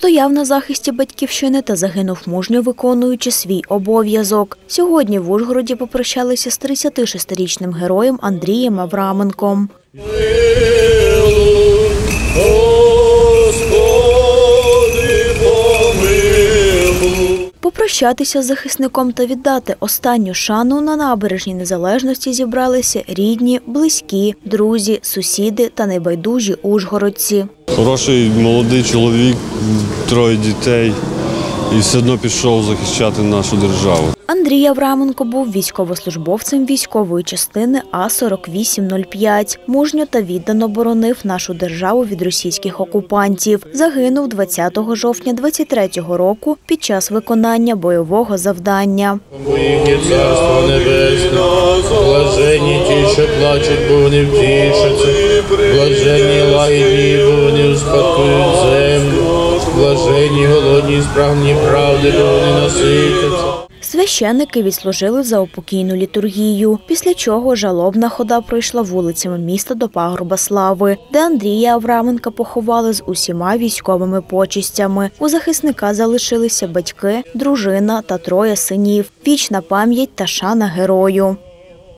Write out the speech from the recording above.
стояв на захисті батьківщини та загинув мужньо виконуючи свій обов'язок. Сьогодні в Ужгороді попрощалися з 36-річним героєм Андрієм Авраменком. Попрощатися з захисником та віддати останню шану на набережній Незалежності зібралися рідні, близькі, друзі, сусіди та небайдужі ужгородці. Хороший молодий чоловік, 3 дітей і все одно пішов захищати нашу державу. Андрій Авраменко був військовослужбовцем військової частини А-4805. Мужньо та віддано боронив нашу державу від російських окупантів. Загинув 20 жовтня 23-го року під час виконання бойового завдання. Їхнє царство небесне, блаженні ті, що плачуть, бо вони втішаться, блаженні лагідні, бо вони успадкують землю, блаженні голодні, справні правди, бо вони наситяться. Священники відслужили заупокійну літургію, після чого жалобна хода пройшла вулицями міста до пагорба Слави, де Андрія Авраменка поховали з усіма військовими почестями. У захисника залишилися батьки, дружина та 3 синів. Вічна пам'ять та шана герою.